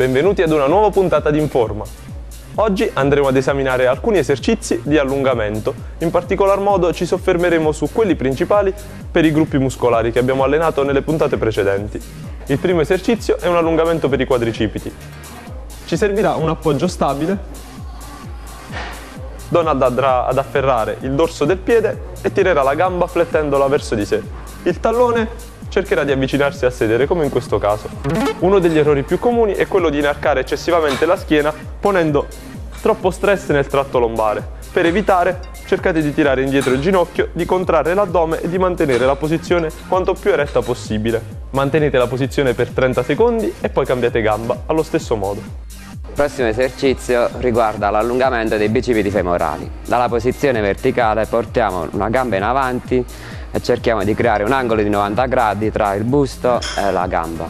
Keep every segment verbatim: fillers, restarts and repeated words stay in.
Benvenuti ad una nuova puntata di Informa. Oggi andremo ad esaminare alcuni esercizi di allungamento, in particolar modo ci soffermeremo su quelli principali per i gruppi muscolari che abbiamo allenato nelle puntate precedenti. Il primo esercizio è un allungamento per i quadricipiti. Ci servirà un appoggio stabile. Donald andrà ad afferrare il dorso del piede e tirerà la gamba flettendola verso di sé. Il tallone cercherà di avvicinarsi a sedere, come in questo caso. Uno degli errori più comuni è quello di inarcare eccessivamente la schiena, ponendo troppo stress nel tratto lombare. Per evitare, cercate di tirare indietro il ginocchio, di contrarre l'addome e di mantenere la posizione quanto più eretta possibile. Mantenete la posizione per trenta secondi e poi cambiate gamba, allo stesso modo. Il prossimo esercizio riguarda l'allungamento dei bicipiti femorali. Dalla posizione verticale portiamo una gamba in avanti e cerchiamo di creare un angolo di novanta gradi tra il busto e la gamba.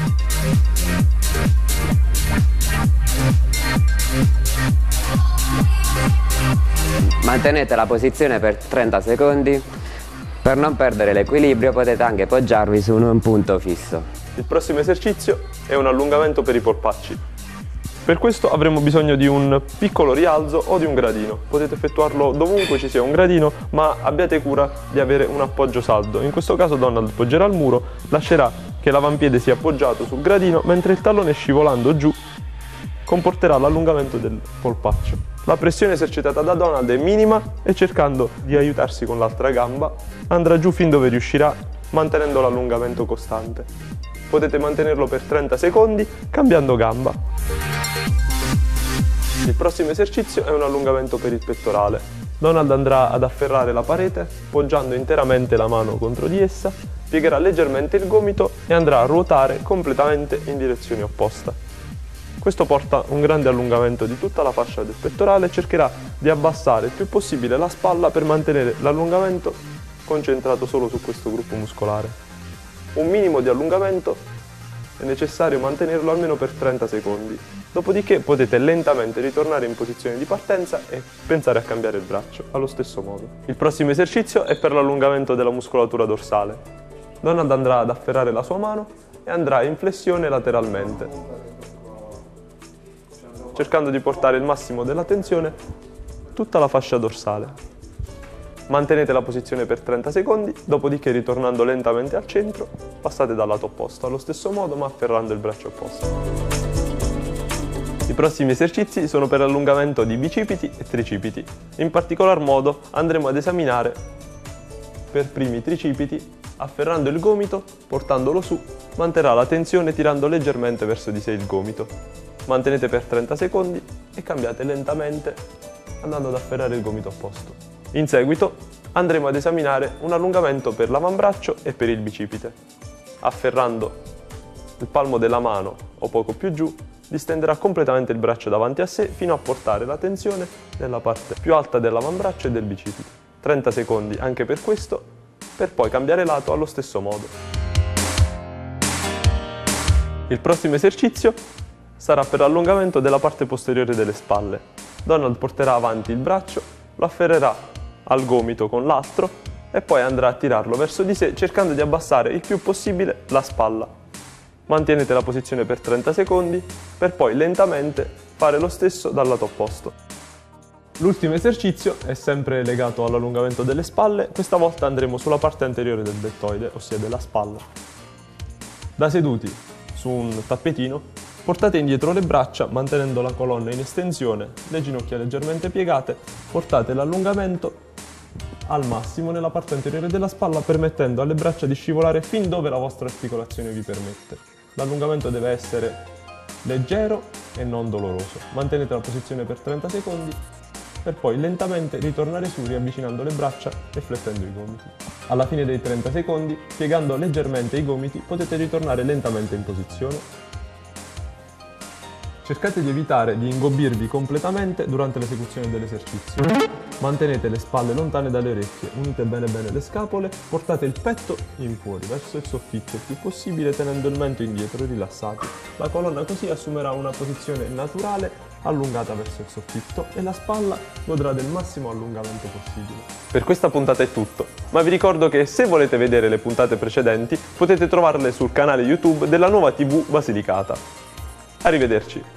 Mantenete la posizione per trenta secondi. Per non perdere l'equilibrio potete anche poggiarvi su un punto fisso. Il prossimo esercizio è un allungamento per i polpacci. Per questo avremo bisogno di un piccolo rialzo o di un gradino. Potete effettuarlo dovunque ci sia un gradino, ma abbiate cura di avere un appoggio saldo. In questo caso Donald poggerà il muro, lascerà che l'avampiede sia appoggiato sul gradino, mentre il tallone scivolando giù comporterà l'allungamento del polpaccio. La pressione esercitata da Donald è minima e cercando di aiutarsi con l'altra gamba andrà giù fin dove riuscirà, mantenendo l'allungamento costante. Potete mantenerlo per trenta secondi cambiando gamba. Il prossimo esercizio è un allungamento per il pettorale. Donald andrà ad afferrare la parete, poggiando interamente la mano contro di essa, piegherà leggermente il gomito e andrà a ruotare completamente in direzione opposta. Questo porta un grande allungamento di tutta la fascia del pettorale e cercherà di abbassare il più possibile la spalla per mantenere l'allungamento concentrato solo su questo gruppo muscolare. Un minimo di allungamento è necessario mantenerlo almeno per trenta secondi. Dopodiché potete lentamente ritornare in posizione di partenza e pensare a cambiare il braccio, allo stesso modo. Il prossimo esercizio è per l'allungamento della muscolatura dorsale. Donald andrà ad afferrare la sua mano e andrà in flessione lateralmente, cercando di portare il massimo della tensione tutta la fascia dorsale. Mantenete la posizione per trenta secondi, dopodiché ritornando lentamente al centro, passate dal lato opposto, allo stesso modo ma afferrando il braccio opposto. I prossimi esercizi sono per l'allungamento di bicipiti e tricipiti. In particolar modo andremo ad esaminare per primi i tricipiti, afferrando il gomito, portandolo su, manterrà la tensione tirando leggermente verso di sé il gomito. Mantenete per trenta secondi e cambiate lentamente andando ad afferrare il gomito opposto. In seguito andremo ad esaminare un allungamento per l'avambraccio e per il bicipite. Afferrando il palmo della mano o poco più giù, distenderà completamente il braccio davanti a sé fino a portare la tensione nella parte più alta dell'avambraccio e del bicipite. trenta secondi anche per questo, per poi cambiare lato allo stesso modo. Il prossimo esercizio sarà per l'allungamento della parte posteriore delle spalle. Donald porterà avanti il braccio, lo afferrerà al gomito con l'altro e poi andrà a tirarlo verso di sé cercando di abbassare il più possibile la spalla. Mantenete la posizione per trenta secondi per poi lentamente fare lo stesso dal lato opposto. L'ultimo esercizio è sempre legato all'allungamento delle spalle, questa volta andremo sulla parte anteriore del deltoide, ossia della spalla. Da seduti su un tappetino, portate indietro le braccia mantenendo la colonna in estensione, le ginocchia leggermente piegate, portate l'allungamento al massimo nella parte anteriore della spalla permettendo alle braccia di scivolare fin dove la vostra articolazione vi permette. L'allungamento deve essere leggero e non doloroso. Mantenete la posizione per trenta secondi per poi lentamente ritornare su riavvicinando le braccia e flettendo i gomiti. Alla fine dei trenta secondi, piegando leggermente i gomiti, potete ritornare lentamente in posizione. Cercate di evitare di ingobbirvi completamente durante l'esecuzione dell'esercizio. Mantenete le spalle lontane dalle orecchie, unite bene bene le scapole, portate il petto in fuori, verso il soffitto il più possibile tenendo il mento indietro, rilassati. La colonna così assumerà una posizione naturale, allungata verso il soffitto e la spalla godrà del massimo allungamento possibile. Per questa puntata è tutto, ma vi ricordo che se volete vedere le puntate precedenti potete trovarle sul canale YouTube della Nuova tivù Basilicata. Arrivederci.